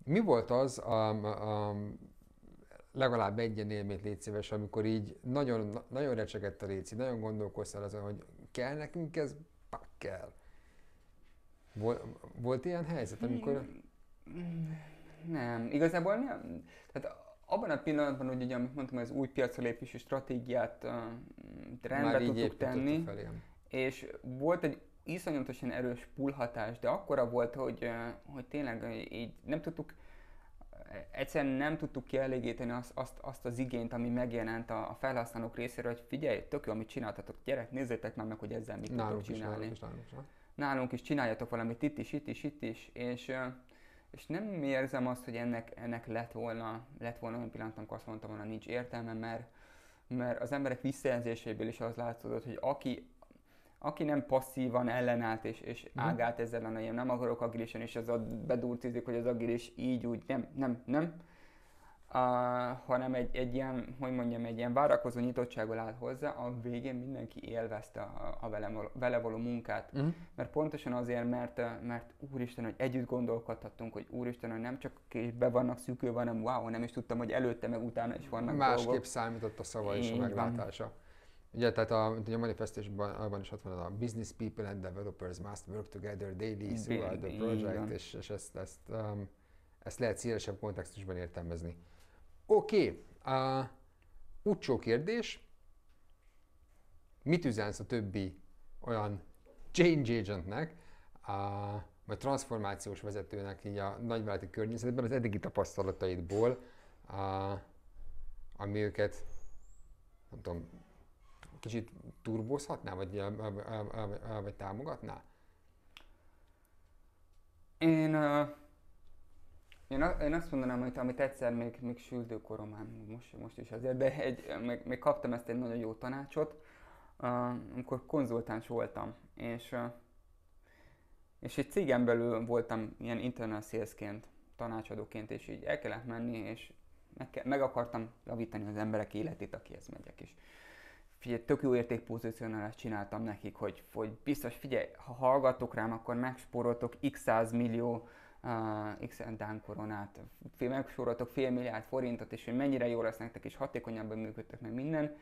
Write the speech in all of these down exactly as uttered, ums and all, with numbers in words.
Mi volt az, um, um, legalább egy ilyen élményt légy szíves, amikor így nagyon, nagyon recsegett a léci, nagyon gondolkoztál azon, hogy kell nekünk ez? Pak kell. Volt, volt ilyen helyzet, amikor... Nem, igazából nem. Tehát abban a pillanatban, hogy ugye, amit mondtam, az új piacra lépési stratégiát uh, Már rendbe így tudtuk építettek tenni, fel, igen. és volt egy iszonyatosan erős pull hatás, de akkora volt, hogy, uh, hogy tényleg így nem tudtuk, egyszerűen nem tudtuk kielégíteni azt, azt, azt az igényt, ami megjelent a, a felhasználók részéről, hogy figyelj, tök jó, amit csináltatok, gyerek, nézzétek már meg, hogy ezzel mit tudtok Nálunk is, csinálni. nálunk is, nálunk is. Ha? Nálunk is csináljatok valamit itt is, itt is, itt is, és, uh, és nem érzem azt, hogy ennek, ennek lett volna, lett volna olyan pillanat, amikor azt mondtam volna, nincs értelme, mert, mert az emberek visszajelzéséből is az látszott, hogy aki, aki nem passzívan ellenállt és, és Mhm. ágált ezzel a nem akarok agilisen, és az a bedurcizik, hogy az agilis így úgy, nem, nem, nem, uh, hanem egy, egy ilyen, hogy mondjam, egy ilyen várakozó nyitottsággal állt hozzá, a végén mindenki élvezte a, a vele, vele való munkát. Mhm. Mert pontosan azért, mert, mert úristen, hogy együtt gondolkodhattunk, hogy úristen, hogy nem csak be vannak szűkülve, hanem wow, nem is tudtam, hogy előtte meg utána is vannak Másképp dolgok. számított a szava és a Így van. meglátása. Ugye, tehát a, ugye a manifestation-ban is ott van a business people and developers must work together daily throughout the Így project, van. és, és ezt, ezt, um, ezt lehet szélesebb kontextusban értelmezni. Oké, okay. uh, utcsó kérdés. Mit üzensz a többi olyan change agentnek, uh, vagy transformációs vezetőnek így a nagyvállalati környezetben az eddigi tapasztalataidból, uh, ami őket, nem tudom, kicsit turbózhatná, vagy, vagy támogatná? Én, uh, én, a, én azt mondanám, hogy amit egyszer még, még süldő koromán, most, most is azért, de egy, még, még kaptam ezt egy nagyon jó tanácsot, uh, amikor konzultáns voltam, és, uh, és egy cégen belül voltam ilyen internal salesként, tanácsadóként, és így el kellett menni, és meg, ke- meg akartam javítani az emberek életét, akihez megyek is. Figyelj, tök jó értékpozícionálást csináltam nekik, hogy, hogy biztos, figyelj, ha hallgattok rám, akkor megspóroltok x százmillió uh, x Dán koronát, fél, megspóroltok fél milliárd forintot, és hogy mennyire jó lesz nektek, és hatékonyabban működtek meg minden.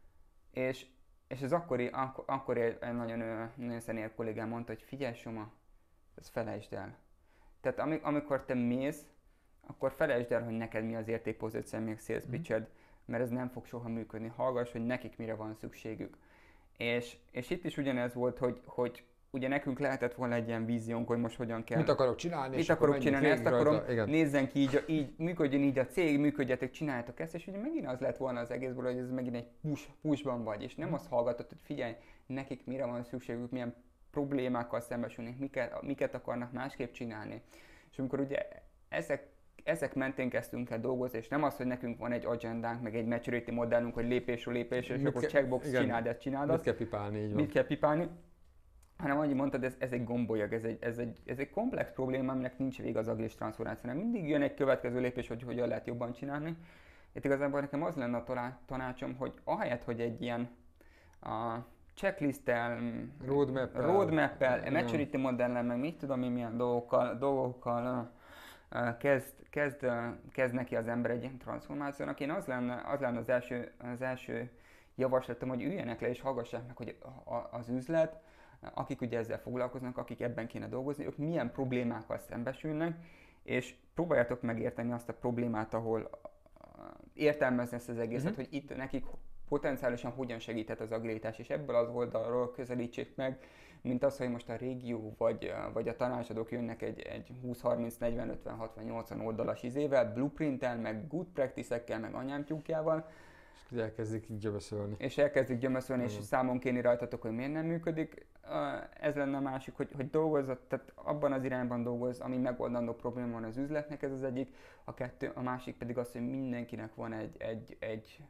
És, és ez akkori, akkor, akkor egy nagyon, nagyon szenér kollégám mondta, hogy figyelj Soma, ezt felejtsd el. Tehát ami, amikor te mész, akkor felejtsd el, hogy neked mi az értékpozíció, még sales pitched, mm. mert ez nem fog soha működni. Hallgass, hogy nekik mire van szükségük. És, és itt is ugyanez volt, hogy, hogy ugye nekünk lehetett volna egy ilyen víziónk, hogy most hogyan kell. Mit akarok csinálni? Mit akarok csinálni, ezt akarom, Igen. nézzen ki, így, így, működjön így a cég, működjetek, csináljátok ezt, és ugye megint az lett volna az egészből, hogy ez megint egy push, pushban vagy, és nem azt hallgatod, hogy figyelj, nekik mire van szükségük, milyen problémákkal szembesülnek, miket, miket akarnak másképp csinálni. És amikor ugye ezek ezek mentén kezdtünk el dolgozni, és nem az, hogy nekünk van egy agendánk, meg egy maturity modellünk, hogy lépésről lépésre, és akkor checkbox csináld ezt, csináld azt. Mit kell pipálni, így van. Mit kell pipálni. Hanem annyi mondtad, ez, ez egy gombolyag, ez egy, ez, egy, ez egy komplex probléma, aminek nincs vége az agilis transformációnak. Mindig jön egy következő lépés, hogy hogyan lehet jobban csinálni. Itt igazából nekem az lenne a tanácsom, hogy ahelyett, hogy egy ilyen a checklisttel, roadmap-el, roadmap-el maturity modellel, meg mit tudom én milyen dolgokkal, dolgokkal Kezd, kezd, kezd neki az ember egy ilyen transformációnak. Én az lenne az, lenne az, első, az első javaslatom, hogy üljenek le és hallgassák meg, hogy az üzlet, akik ugye ezzel foglalkoznak, akik ebben kéne dolgozni, ők milyen problémákkal szembesülnek, és próbáljátok megérteni azt a problémát, ahol értelmezni ezt az egészet, uh-huh. hogy itt nekik potenciálisan hogyan segíthet az agilitás, és ebből az oldalról közelítsék meg, mint az, hogy most a régió vagy, vagy a tanácsadók jönnek egy, egy húsz, harminc, negyven, ötven, hatvan, nyolcvan oldalas izével, blueprinttel, meg good practice-ekkel, meg anyámtyúkjával. És elkezdik így gyömöszölni. És elkezdik gyömöszölni, és számon kérni rajtatok, hogy miért nem működik. Ez lenne a másik, hogy, hogy dolgozzat, tehát abban az irányban dolgoz, ami megoldandó probléma van az üzletnek, ez az egyik. A, kettő, a másik pedig az, hogy mindenkinek van egy, egy, egy,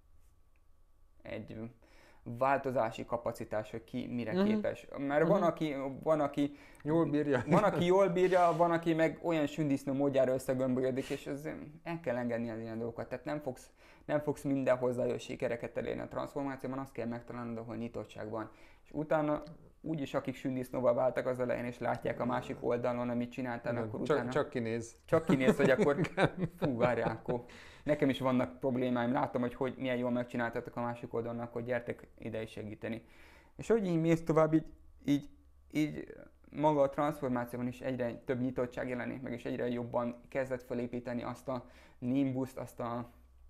egy változási kapacitás, hogy ki mire uh-huh. képes. Mert uh-huh. van, aki, van, aki jól bírja. Van, aki jól bírja, van, aki meg olyan sündisznó módjára összegömbölyodik, és ez, el kell engedni az ilyen dolgokat. Tehát nem fogsz, nem fogsz minden hozzájön sikereket elérni a transformációban, azt kell megtalálnod, ahol nyitottság van. És utána úgyis akik sündisznóval váltak az elején, és látják a másik oldalon, amit csináltál, akkor csak, utána... csak kinéz. Csak kinéz, hogy akkor fú, várjál, akkor nekem is vannak problémáim, látom, hogy, hogy milyen jól megcsináltatok a másik oldalon, akkor gyertek ide is segíteni. És hogy így mész tovább, így, így, így maga a transformációban is egyre több nyitottság jelenik meg, és egyre jobban kezdett felépíteni azt a nimbuszt, azt a,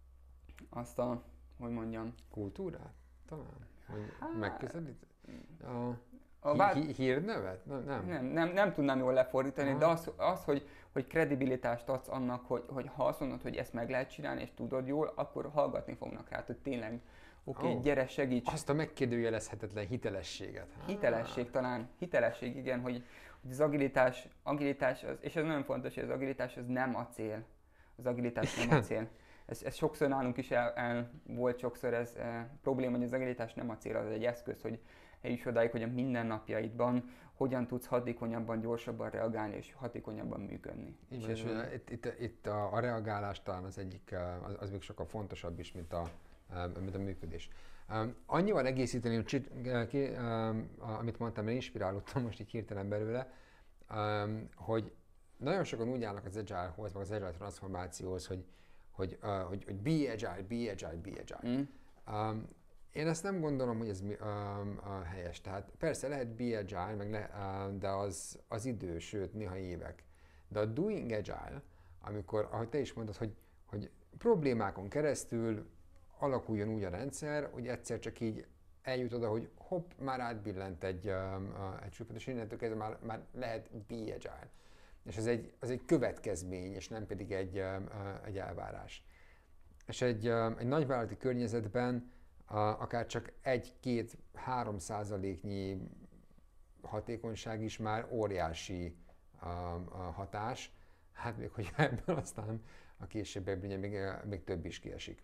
azt a, hogy mondjam... Kultúrát? Talán? Hát, megközelít? A, a hí, vár... hí, hírnevet? Nem, nem. Nem, nem, nem tudnám jól lefordítani, Aha. de az, az hogy, hogy kredibilitást adsz annak, hogy, hogy ha azt mondod, hogy ezt meg lehet csinálni, és tudod jól, akkor hallgatni fognak rá, hogy tényleg, oké, okay, Oh. gyere, segíts. Azt a megkérdőjelezhetetlen hitelességet. Hitelesség talán, hitelesség, igen, hogy, hogy az agilitás, agilitás az, és ez nagyon fontos, hogy az agilitás az nem a cél. Az agilitás nem a cél. Ez, ez sokszor nálunk is el, el volt sokszor ez e, probléma, hogy az agilitás nem a cél, az egy eszköz, hogy eljuss odáig, hogy a mindennapjaidban hogyan tudsz hatékonyabban, gyorsabban reagálni és hatékonyabban működni. Így és van, és ez ugye itt, itt, itt a, a reagálás talán az egyik, az, az még sokkal fontosabb is, mint a, mint a működés. Um, annyival egészíteni, hogy csit, ki, um, amit mondtam, mert inspirálódtam most így hirtelen belőle, um, hogy nagyon sokan úgy állnak az Agile-hoz, meg az Agile transformációhoz, hogy, hogy, uh, hogy, hogy be agile, be agile, be agile. Mm. Um, én ezt nem gondolom, hogy ez um, uh, helyes. Tehát persze lehet be agile, meg le, uh, de az, az idő, sőt néha évek. De a doing agile, amikor, ahogy te is mondod, hogy, hogy problémákon keresztül alakuljon úgy a rendszer, hogy egyszer csak így eljut oda, hogy hopp, már átbillent egy, um, uh, egy csúpot, és innentől kezdve már, már lehet be agile. És ez egy, az egy következmény, és nem pedig egy, um, uh, egy elvárás. És egy, um, egy nagyvállalati környezetben uh, akár csak egy-két-három százaléknyi hatékonyság is már óriási um, a hatás. Hát még hogy ebből aztán a későbbiekben még, még több is kiesik.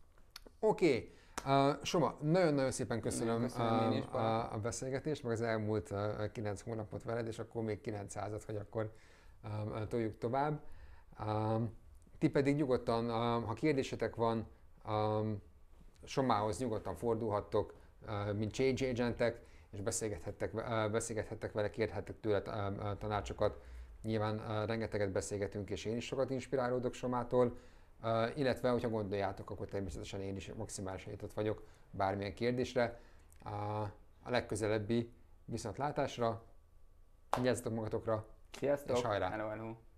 Oké, okay. uh, Soma, nagyon-nagyon szépen köszönöm, köszönöm uh, a, a beszélgetést, meg az elmúlt uh, kilenc hónapot veled, és akkor még kilencszázat, hogy akkor uh, toljuk tovább. Uh, ti pedig nyugodtan, uh, ha kérdésetek van, um, Somához nyugodtan fordulhattok, uh, mint change agentek, és beszélgethettek, uh, beszélgethettek vele, kérhettek tőle uh, tanácsokat. Nyilván uh, rengeteget beszélgetünk, és én is sokat inspirálódok Somától. Uh, illetve, hogyha gondoljátok, akkor természetesen én is maximálisan nyitott vagyok bármilyen kérdésre. Uh, a legközelebbi viszontlátásra, vigyázzatok magatokra, Sziasztok! és hajrá! Hello, hello.